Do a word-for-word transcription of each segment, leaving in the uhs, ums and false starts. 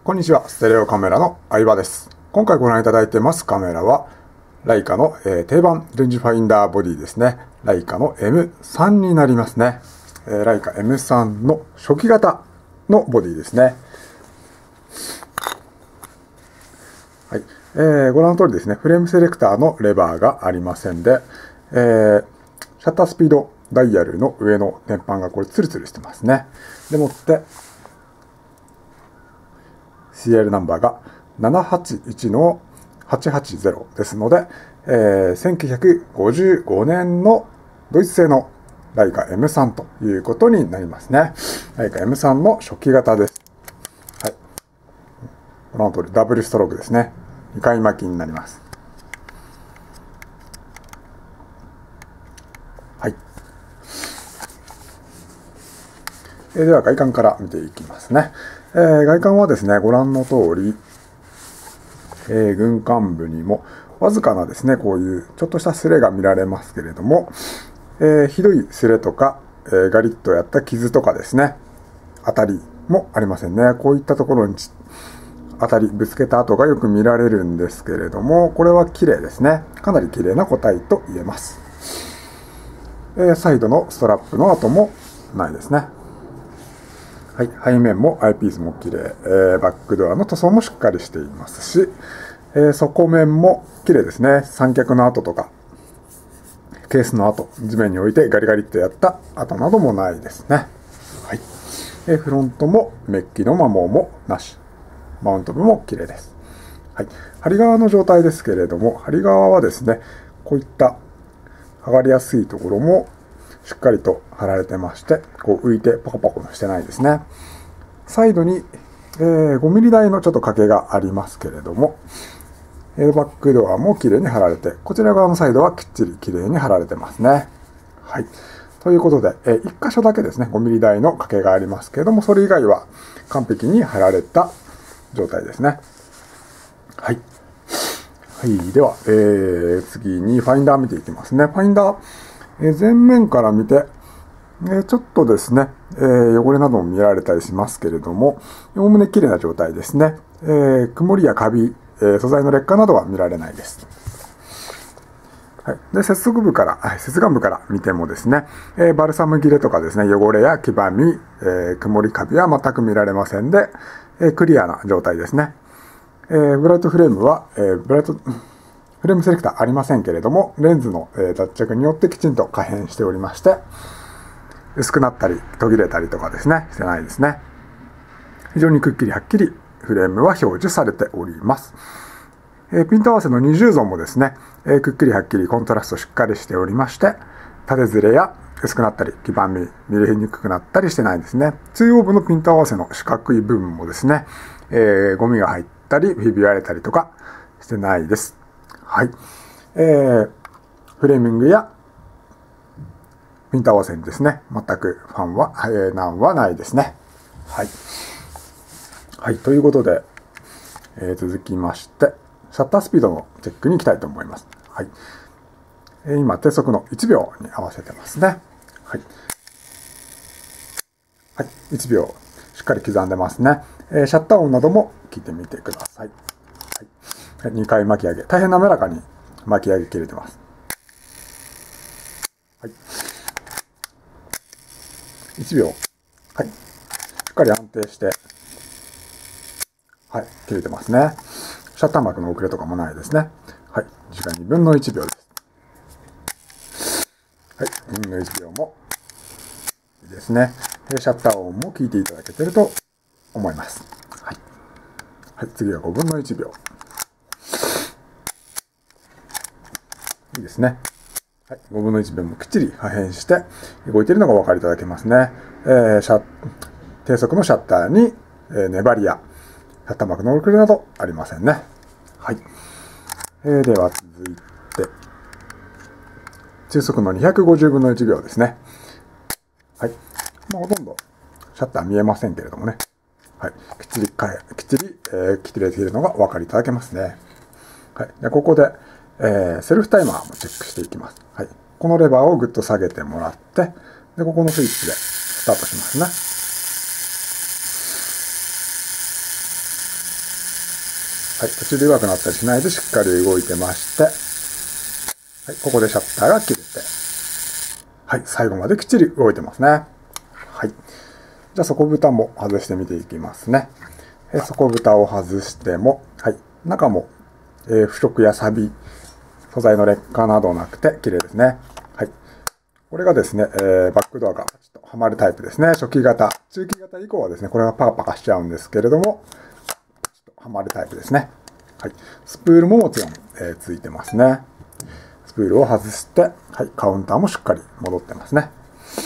こんにちは、ステレオカメラの相葉です。今回ご覧いただいてますカメラは、ライカの、えー、定番レンジファインダーボディですね。ライカの エムスリー になりますね。えー、ライカ エムスリー の初期型のボディですね。はい。えー、ご覧の通りですね、フレームセレクターのレバーがありませんで、えー、シャッタースピードダイヤルの上の天板がこれツルツルしてますね。でもって、シーエル ナンバーがななはちいちのはちはちゼロですので、えー、せんきゅうひゃくごじゅうごねんのドイツ製のライカ エムスリー ということになりますね。ライカ エムスリー の初期型です。はい。ご覧の通りダブルストロークですね。にかい巻きになります。はい。えー、では外観から見ていきますね。えー、外観はですね、ご覧の通り、えー、軍艦部にもわずかなですね、こういうちょっとした擦れが見られますけれども、えー、ひどい擦れとか、えー、ガリッとやった傷とかですね、当たりもありませんね。こういったところに当たり、ぶつけた跡がよく見られるんですけれども、これは綺麗ですね。かなり綺麗な個体と言えます。えー、サイドのストラップの跡もないですね。はい、背面もアイピースも綺麗、えー、バックドアの塗装もしっかりしていますし、えー、底面も綺麗ですね。三脚の跡とか、ケースの跡、地面に置いてガリガリってやった跡などもないですね。はい。えー、フロントもメッキの摩耗もなし。マウント部も綺麗です。はい。針側の状態ですけれども、針側はですね、こういった剥がれやすいところもしっかりと貼られてまして、こう浮いてパコパコしてないですね。サイドに、えー、ごミリ台のちょっと欠けがありますけれども、エアバックドアも綺麗に貼られて、こちら側のサイドはきっちり綺麗に貼られてますね。はい。ということで、えー、いっ箇所だけですね、ごミリ台の欠けがありますけれども、それ以外は完璧に貼られた状態ですね。はい。はい。では、えー、次にファインダー見ていきますね。ファインダー、えー、前面から見て、えー、ちょっとですね、えー、汚れなども見られたりしますけれども、おおむね綺麗な状態ですね。えー、曇りやカビ、えー、素材の劣化などは見られないです。はい。で、接続部から、接眼部から見てもですね、えー、バルサム切れとかですね、汚れや黄ばみ、えー、曇りカビは全く見られませんで、えー、クリアな状態ですね。えー、ブライトフレームは、えー、ブライト、フレームセレクターありませんけれども、レンズの、えー、脱着によってきちんと可変しておりまして、薄くなったり、途切れたりとかですね、してないですね。非常にくっきりはっきりフレームは表示されております。えー、ピント合わせの二重ゾーンもですね、えー、くっきりはっきりコントラストしっかりしておりまして、縦ずれや薄くなったり、黄ばみ、見えにくくなったりしてないですね。中央部のピント合わせの四角い部分もですね、えー、ゴミが入ったり、ひび割れたりとかしてないです。はい。えー、フレーミングやピント合わせにですね、全くファンは、えー、難はないですね。はい。はい、ということで、えー、続きまして、シャッタースピードのチェックに行きたいと思います。はい。えー、今、低速のいちびょうに合わせてますね。はい。はい、いちびょう、しっかり刻んでますね。えー、シャッター音なども聞いてみてください。はい、にかい巻き上げ、大変滑らかに巻き上げ切れてます。はい。いちびょう。はい。しっかり安定して、はい、切れてますね。シャッター膜の遅れとかもないですね。はい。時間にぶんのいちびょうです。はい。にぶんのいちびょうもいいですね。シャッター音も聞いていただけてると思います。はい。はい。次はごぶんのいちびょう。いいですね。はい、ごぶんのいちびょうもきっちり破片して動いているのがお分かりいただけますね。えー、シャ低速のシャッターに、えー、粘りやシャッター膜の遅れなどありませんね。はい。えー、では続いて、中速のにひゃくごじゅうぶんのいちびょうですね。はい。まあ、ほとんどシャッター見えませんけれどもね。はい。きっちり、きっちり、えー、切れているのがお分かりいただけますね。はい。でここで、えー、セルフタイマーもチェックしていきます。はい。このレバーをぐっと下げてもらって、で、ここのスイッチでスタートしますね。 はい、途中で弱くなったりしないでしっかり動いてまして、はい、ここでシャッターが切れて、はい、最後まできっちり動いてますね。はい。じゃあ底蓋も外してみていきますね。え底蓋を外しても、はい、中も、えー、腐食や錆、素材の劣化などなくて綺麗ですね。はい。これがですね、えー、バックドアがちょっとはまるタイプですね。初期型。中期型以降はですね、これがパカパカしちゃうんですけれども、ちょっとはまるタイプですね。はい。スプールももちろん、えー、ついてますね。スプールを外して、はい、カウンターもしっかり戻ってますね。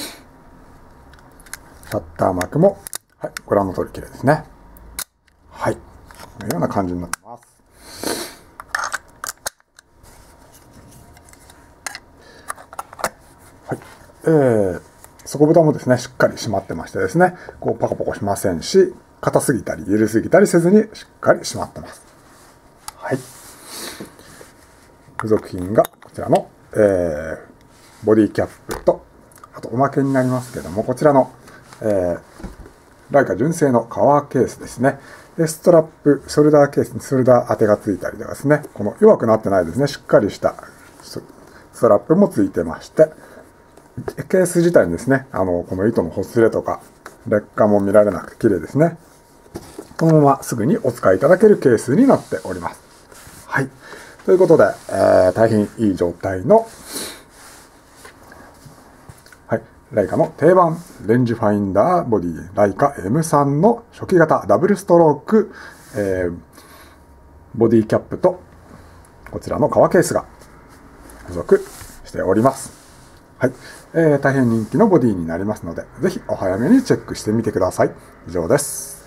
シャッター幕も、はい、ご覧の通り綺麗ですね。はい。このような感じになってます。はい。えー、底蓋もですね、しっかり閉まってましてですね、こうパコパコしませんし、硬すぎたり緩すぎたりせずにしっかり閉まってます。はい。付属品がこちらの、えー、ボディキャップと、あとおまけになりますけども、こちらの、えー、ライカ純正の革ケースですね。で、ストラップ、ショルダーケースにショルダー当てがついたりとかですね、この弱くなってないですね、しっかりしたストラップもついてまして、ケース自体にですね、あの、この糸のほつれとか、劣化も見られなく綺麗ですね。このまますぐにお使いいただけるケースになっております。はい。ということで、えー、大変いい状態の、はい、ライカの定番レンジファインダーボディ、ライカ エムスリー の初期型ダブルストローク、えー、ボディキャップと、こちらの革ケースが付属しております。はい、えー、大変人気のボディになりますので、ぜひお早めにチェックしてみてください。以上です。